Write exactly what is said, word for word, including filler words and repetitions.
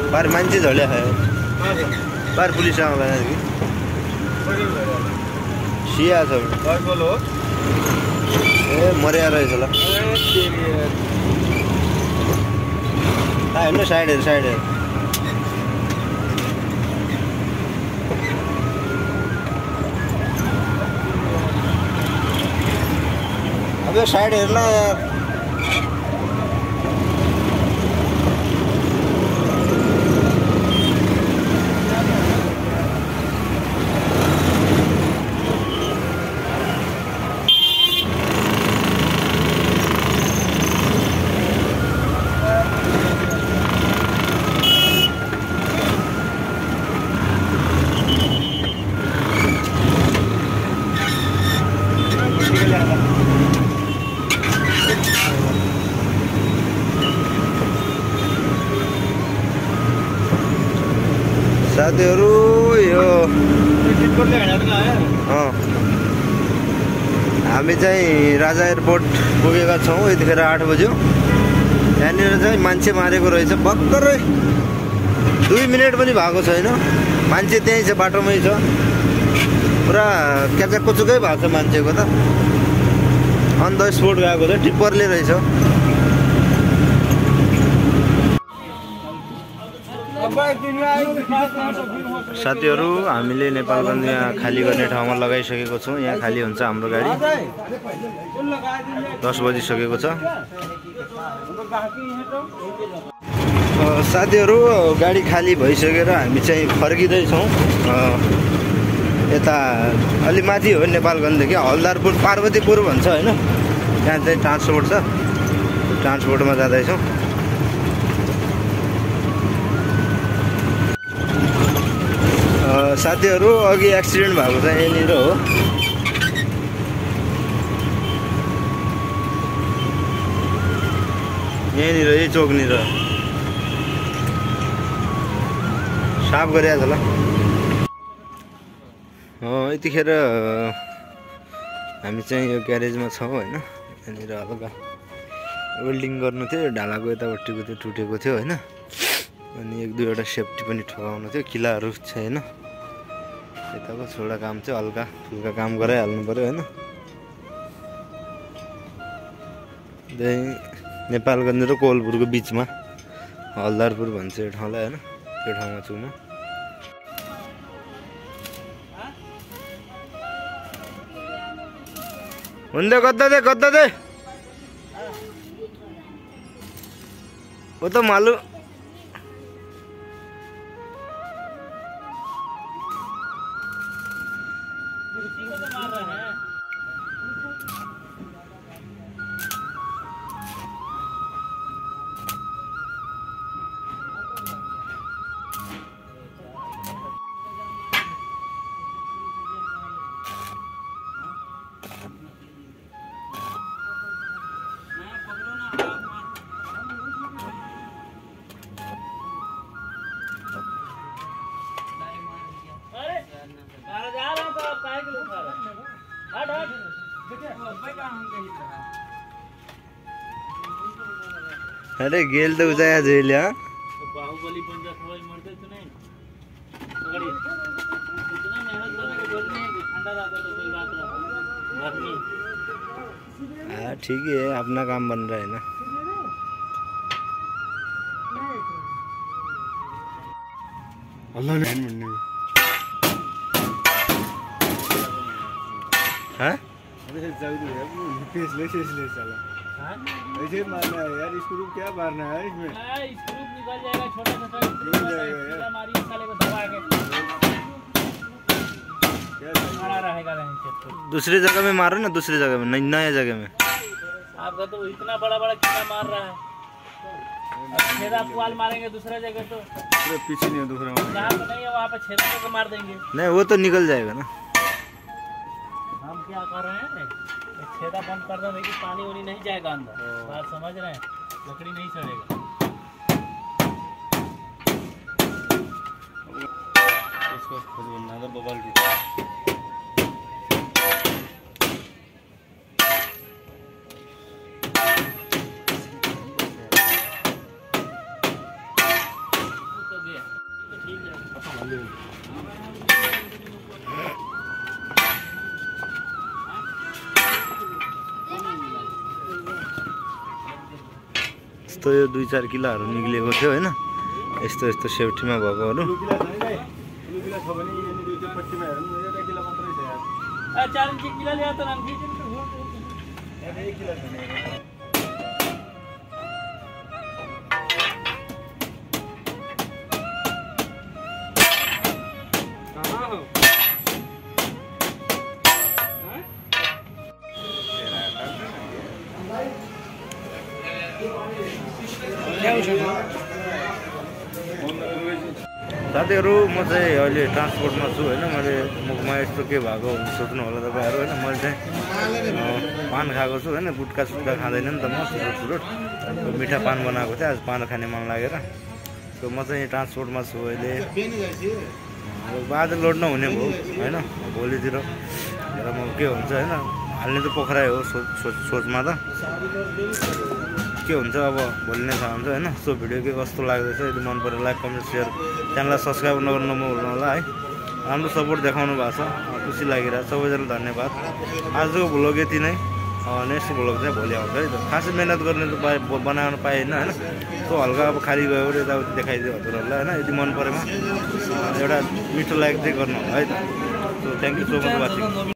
बार मान्छे झड्या खायो बार पुलिस आउँदा कि सिया छ ए मर्या रहेछ ल हेर्नु साइड हेर साइड हेर अब साइड हेर्न यार साथीहरु यो हामी चाहिँ राजा एयरपोर्ट पुगेका छौँ यतिखेर आठ बज्यो यहाँनिर चाहिँ मान्छे मारेको रहेछ भर्खरै दुई मिनट पनि भएको छैन मान्छे त्यहीँ छ बाटोमै छ पुरा क्याचा कुचुकै भएको छ मान्छेको त अन द स्पोट गएको छ टिप्परले रहेछ साथीहरु हामीले नेपालगञ्ज यहाँ खाली गर्ने ठाउँमा लगाइसकेको छौँ यहाँ खाली हुन्छ हाम्रो गाडी दस बजिसकेको छ साथीहरु गाडी खाली भइसकेर हामी चाहिँ फर्किँदैछौँ यता अलि माथि हो नेपालगञ्जदेखि हलदारपुर पार्वतीपुर भन्छ होइन त्यहाँ चाहिँ ट्रान्सपोर्ट छ ट्रान्सपोर्टमा जाँदैछौँ साथीहरु अघि एक्सिडेन्ट भएको चाहिँ यहाँनिर हो यहाँनिर यही चोकनिर साफ गरिरहेको छ ल यतिखेर हामी चाहिँ यो ग्यारेजमा छौँ होइन यहाँनिर हल्का वेल्डिङ गर्नु थियो ढालाको यतापट्टिको त्यो टुटेको थियो होइन अनि एक दुईवटा सेफ्टी पनि ठगाउनु थियो किलाहरू छैन यताको छोडा काम चाहिँ हल्का फुल्का काम गराइहाल्नु पर्यो होइन नेपालगञ्ज र कोवलपुरको बिचमा हलदारपुर भन्छ यो ठाउँलाई होइन त्यो ठाउँमा छु म हुन्छ कता दे कता दे वो तो मालूम अरे गेल तो उजाया जेल यार बाहुबली बन जा सवाई मरते तो नहीं पकड़ी इतना मेहनत करने के बोलने ठंडा रहता तो कोई बात नहीं हां ठीक है अपना काम बन रहा है ना अल्लाह ने बनने हां अरे जाऊ दे यार फेस ले फेस ले चला ऐसे मारना है यार स्क्रू क्या मारना है इसमें स्क्रू निकल जाएगा छोटा सा निकल जाएगा यार मारी साले को दबा के क्या मारा रहेगा नहीं दूसरी जगह में मारो ना दूसरी जगह में नहीं नया जगह में आपका तो इतना बड़ा बड़ा कितना मार रहा है छेदा पुआल मारेंगे दूसरा जगह तो पूरा पीछे नहीं है दूसरा जहां पे नहीं है वहां पे छेदा को मार देंगे नहीं वो तो निकल जाएगा ना हम क्या कर रहे हैं छेदा बंद कर दो कि पानी वानी नहीं जाएगा अंदर बात समझ रहे हैं लकड़ी नहीं सड़ेगा इसको खुद बनना था बबल की यस्तो यो दुई चार किलोहरू निक्लिएको थियो होइन, यस्तो यस्तो सेफ्टीमा भएकोहरू। साथीहरू म चाहिँ अहिले ट्रान्सपोर्टमा छु होइन। मैले मुखमा यस्तो के भएको सोच्नु होला तपाईँहरू होइन। मैले चाहिँ पान खाएको छु होइन, गुट्का सुट्का खाँदैन नि त म, चुरोट चुरोट मिठा पान बनाएको थिएँ आज, पान खाने मन लागेर। सो म चाहिँ ट्रान्सपोर्टमा छु अहिले। अब आज लोड नहुने भयो होइन, भोलितिर र म के हुन्छ होइन, हाल्ने त पोखरै हो सोच सोच सोचमा त के हुन्छ अब भोलि नै थाहा हुन्छ होइन। सो भिडियो के कस्तो लाग्दैछ, यदि मन पऱ्यो लाइक कमेन्ट सेयर, च्यानललाई सब्सक्राइब नगर्नु नभुल्नु होला है। राम्रो सपोर्ट देखाउनु भएको छ, खुसी लागिरहेको छ, सबैजना धन्यवाद। आजको भ्लग यति नै, नेक्स्ट भ्लग चाहिँ भोलि आउँछ है त। खासै मिहिनेत गर्ने त पाए बनाउन पाएन होइन, सो हल्का अब खाली गयो यताउति देखाइदियो हजुरहरूलाई होइन। यदि मन परेमा एउटा मिठो लाइक चाहिँ गर्नु होला है त। So thank you so much watching.